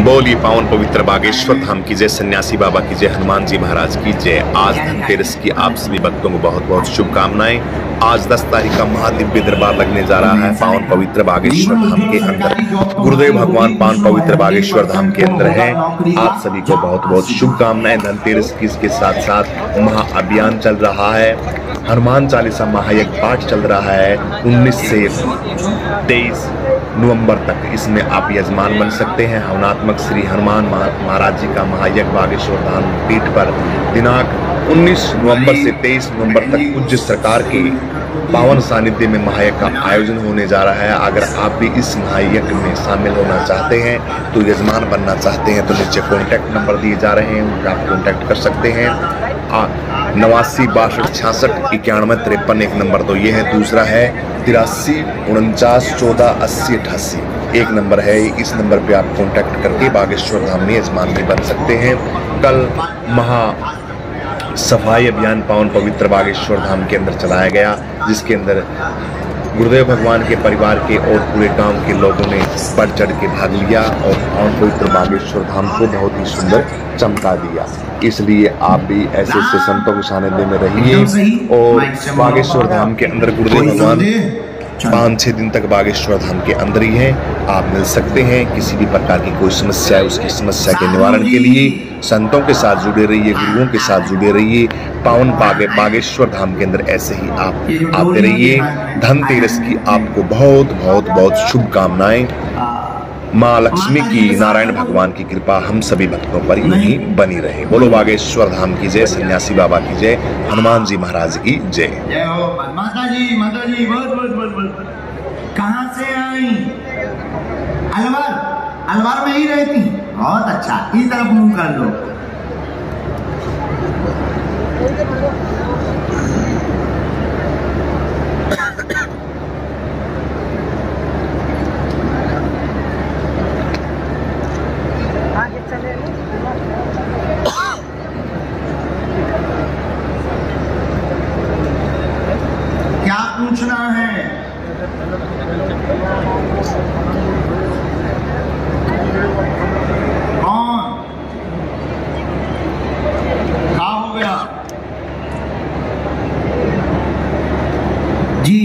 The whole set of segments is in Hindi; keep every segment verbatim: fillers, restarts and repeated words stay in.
बोलिए पावन पवित्र बागेश्वर धाम की जय, सन्यासी बाबा की जय, हनुमान जी महाराज की जय। आज धनतेरस की आप सभी भक्तों को बहुत बहुत शुभकामनाएं। आज दस तारीख का महादिव्य दरबार लगने जा रहा है पावन पवित्र बागेश्वर धाम के अंदर। गुरुदेव भगवान पावन पवित्र बागेश्वर धाम के अंदर है। आप सभी को बहुत बहुत शुभकामनाएं। धनतेरस की इसके साथ साथ महाअभियान चल रहा है। हनुमान चालीसा महायज्ञ पाठ चल रहा है उन्नीस से तेईस नवंबर तक। इसमें आप यजमान बन सकते हैं। हवनात्मक श्री हनुमान महाराज जी का महायज्ञ बागेश्वर धाम पीठ पर दिनांक उन्नीस नवंबर से तेईस नवंबर तक पूज्य सरकार के पावन सानिध्य में महायज्ञ का आयोजन होने जा रहा है। अगर आप भी इस महायज्ञ में शामिल होना चाहते हैं, तो यजमान बनना चाहते हैं, तो नीचे कॉन्टैक्ट नंबर दिए जा रहे हैं, उनका आप कॉन्टैक्ट कर सकते हैं। नवासी बासठ छियासठ इक्यानवे तिरपन एक नंबर तो ये है। दूसरा है तिरासी उनचास चौदह अस्सी अठासी एक नंबर है। इस नंबर पे आप कांटेक्ट करके बागेश्वर धाम में यजमान भी बन सकते हैं। कल महा सफाई अभियान पावन पवित्र बागेश्वर धाम के अंदर चलाया गया, जिसके अंदर गुरुदेव भगवान के परिवार के और पूरे गांव के लोगों ने बढ़ चढ़ के भाग लिया और पावन पवित्र बागेश्वर धाम को बहुत ही सुंदर चमका दिया। इसलिए आप भी ऐसे ऐसे संतों के सानिध्य में रहिए। और बागेश्वर धाम के अंदर गुरुदेव भगवान पाँच छः दिन तक बागेश्वर धाम के अंदर ही है। आप मिल सकते हैं। किसी भी प्रकार की कोई समस्या है, उसकी समस्या के निवारण के लिए संतों के साथ जुड़े रहिए, गुरुओं के साथ जुड़े रहिए। पावन बागे बागेश्वर धाम के अंदर ऐसे ही आप आते रहिए। धनतेरस की आपको बहुत बहुत बहुत शुभकामनाएं। माँ लक्ष्मी की, नारायण भगवान की कृपा हम सभी भक्तों पर यूं बनी रहे। बोलो बागेश्वर धाम की जय, सन्यासी बाबा की जय, हनुमान जी महाराज की जय। जय हो माता जी, माता जी बहुत बहुत बहुत बहुत। कहाँ से आई? अलवर, अलवर में ही रहती। बहुत अच्छा, इस तरफ मुंह कर लो। क्या पूछना है? कौन? क्या हो गया? जी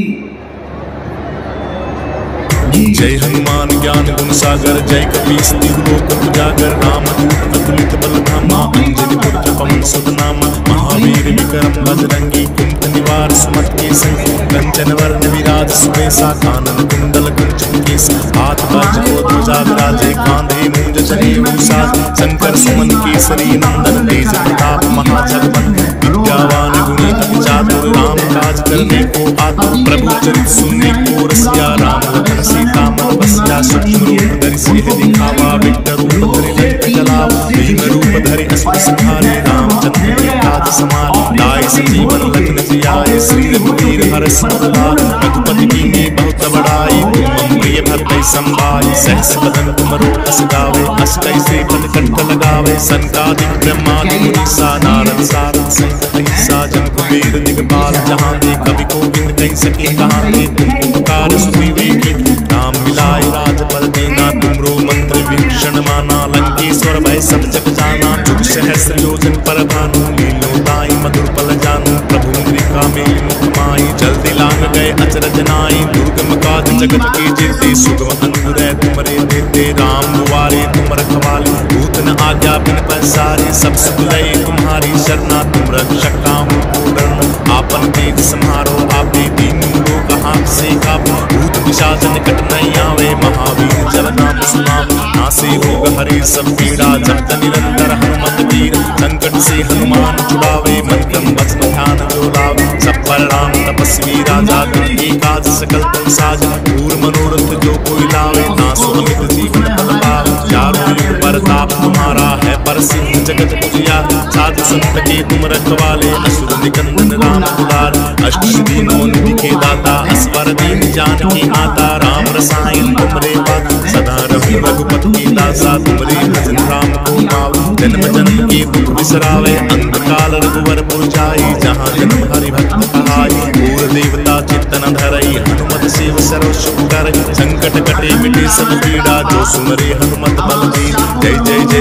जय हनुमान ज्ञान गुण सागर, जय कपीस तिहुलोक उजागर, राम दूत अतुलित बल धामा, अंजनी पुत्र पवन सुत नामा, महावीर विक्रम बजरंगी, कुंठ निवार सुमत के संगी, कंचन वर्ण विराज सुबेसा, कानन कुंडल कुंचन केसा, हाथ वज्र को ध्वजा विराजे, कांधे मूंज जनेऊ साज, शंकर सुमन केसरी नंदन, तेज प्रताप महाजगवंदन, विद्यावान गुणी अति चातुर, राम काज करने को आतुर, प्रभु चरित सुनने को रसिया, राम लखन सीता मन बसिया, सूक्ष्म रूप धरि सिंह दिखावा, विकट रूप धरि लंक जलावा, भीम रूप धरि असुर संहारे, रामचंद्र के काज समारे, लाए संजीवन लखन जियाए, श्री रघुवीर हर्ष उद्धार, रघुपति कीन्ही बहुत बड़ाई, तुम मम प्रिय भरतहि संभाई, सहस बदन तुमरो जस गावे, अष्टै श्रीफल कंठ लगावे, सनकादिक ब्रह्मादि मुनीसा, नारद सारद सहित अहिंसा, जम कुबेर दिगपाल, जहाँ ते कवि कोविंद कहि सके कहाते, तुम उपकार सुग्रीव की, नाम मिलाए राजपद देना, तुमरो मंत्र विभीषण माना, लंकेश्वर भय सब जग जाना, जुग सहस्र योजन पर भानु, लीलो ताई मधुर पल जानू, प्रभु मुद्रिका मेलि मुख माई, जल दिलांग गए अचरज नाई, दुर्गम काज जगत के जेते, सुगम अनुग्रह तुमरे देते, राम दुआरे तुम रखवाले, भूत न आज्ञा बिन पैसारे, सब सुख लय तुम्हारी शरणा, तुम रक्षक काहू को डरना, आपन तेज सम्हारो, आपे दीनू लोक हाथ से काबू, भूत पिशाच निकट नहीं आवे, महावीर जल नाम सुनावे, नासे रोग हरे सब पीड़ा, जपत निरंतर हनुमत वीर, संकट से हनुमान छुड़ावे, मन क्रम वचन ध्यान जो लावे, सब पर राम तपस्वी राजा, तिनके काज सकल तुम साजा, पूर मनोरथ जो कोई लावे, नासो अमित जीवन फल पावे, चारों युग परताप तुम्हारा है, परसिद्ध जगत पुजिया, साधु संत के तुम रखवाले, असुर निकंदन राम दुलार, अष्ट सिद्धि नौ निधि के दाता, असवर दीन जानकी माता, राम रसायन तुमरे पास, सदा रवि रघुपति की दासा, तुमरे भजन राम को पावे, जन्म जन्म के दुख बिसरावे, अंत काल रघुवर पुर जाई, जहाँ जन्म हरि भक्त कहाई, पूर देवता चित्तन धरई, हनुमत सेव सर्व सुख करई, संकट कटे मिटे सब पीड़ा, जो सुमरे हनुमत बलवीर, जय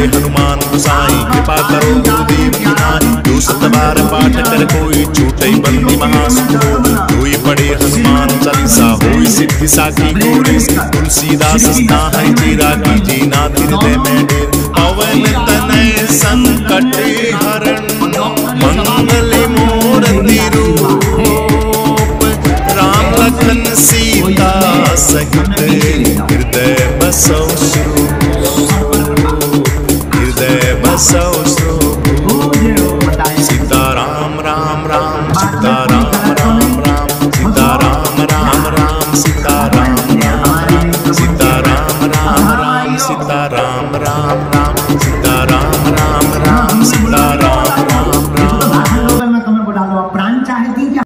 जय हनुमान गोसाई कृपा करो गुरुदेव की नाई। जो सत बार पाठ कर कोई छूटे बंदी महासुख होई। कोई पढ़े हनुमान चालीसा होई सिद्धि साखी गोरी। तुलसीदास सदा है चेरा कीजे नाथ हृदय में डेर। पवन तनय संकट हरण मंगल मूर्ति रूप। राम लखन सीता सहित हृदय बसौ।